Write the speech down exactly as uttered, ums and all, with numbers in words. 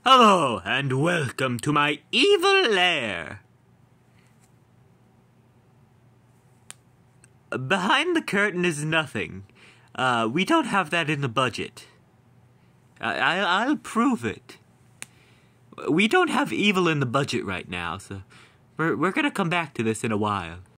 Hello, and welcome to my evil lair. Behind the curtain is nothing. Uh, we don't have that in the budget. I, I, I'll prove it. We don't have evil in the budget right now, so we're, we're gonna come back to this in a while.